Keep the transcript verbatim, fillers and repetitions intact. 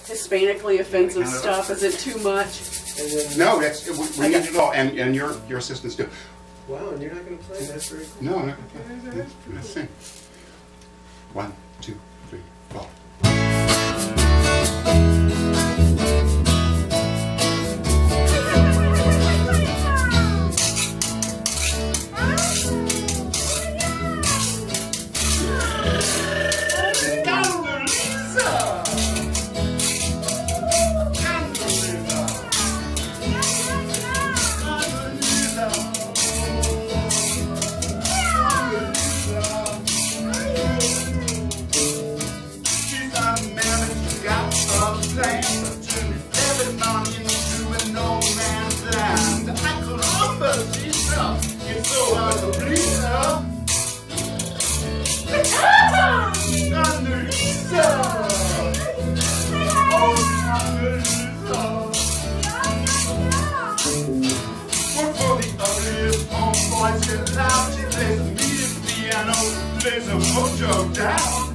Hispanically offensive stuff? Is it too much? And then, No, that's we, we need it all, and and your your assistants do. wow, and you're not going to play? That's very cool. No, no. Let's, let's sing. One, two, three, four. She plays the piano, plays a mojo down.